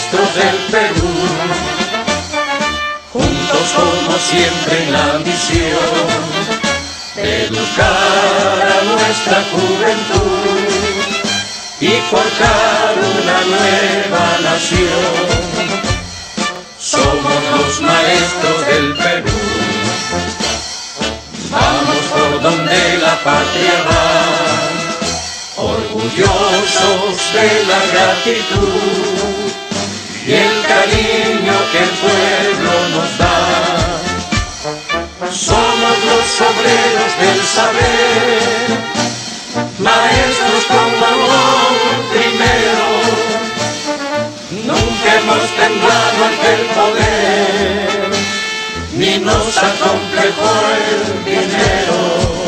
maestros del Perú, juntos como siempre en la misión de educar a nuestra juventud y forjar una nueva nación. Somos los maestros del Perú, vamos por donde la patria va, orgullosos de la gratitud y el cariño que el pueblo nos da. Somos los obreros del saber, maestros con amor primero. Nunca hemos temblado ante el poder, ni nos acomplejó el dinero.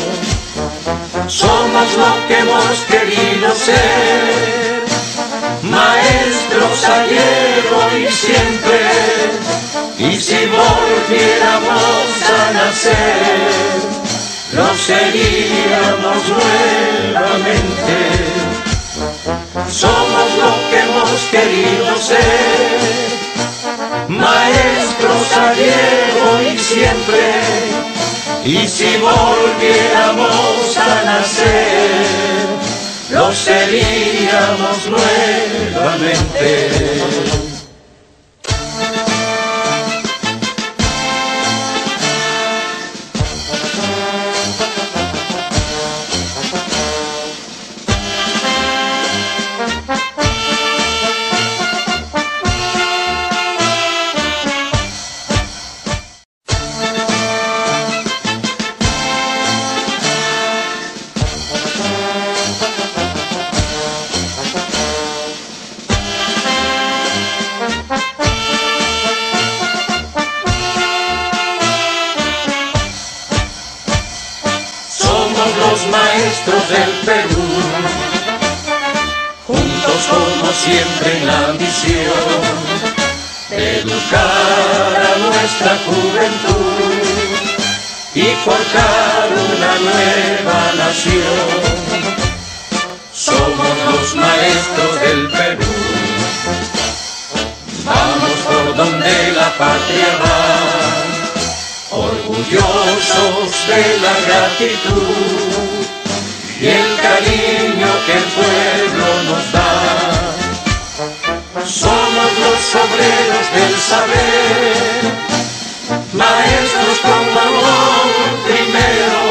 Somos lo que hemos querido ser, maestros ayer, hoy y siempre. Y si volviéramos a nacer, lo seríamos nuevamente. Somos lo que hemos querido ser, maestros ayer, hoy y siempre. Y si volviéramos a nacer, lo seríamos nuevamente. Los maestros del Perú, juntos como siempre en la misión de educar a nuestra juventud y forjar una nueva nación. Somos los maestros del Perú, vamos por donde la patria va, orgullosos de la gratitud y el cariño que el pueblo nos da. Somos los obreros del saber, maestros con amor primero.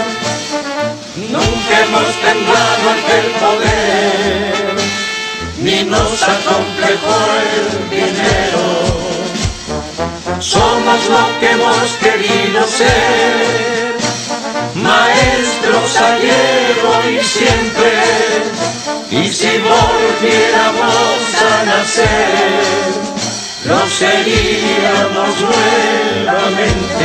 Nunca hemos temblado ante el poder, ni nos acomplejó el dinero. Somos lo que hemos querido ser, maestros ayer, hoy y siempre. Y si volviéramos a nacer, lo seríamos nuevamente.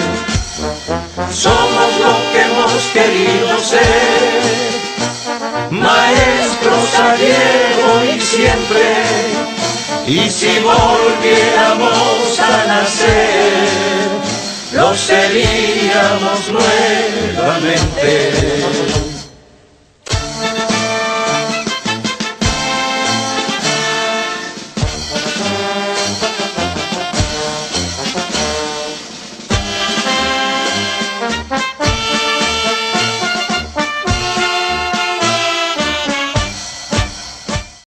Somos lo que hemos querido ser, maestros ayer, hoy y siempre. Y si volviéramos a nacer, lo seríamos nuevamente.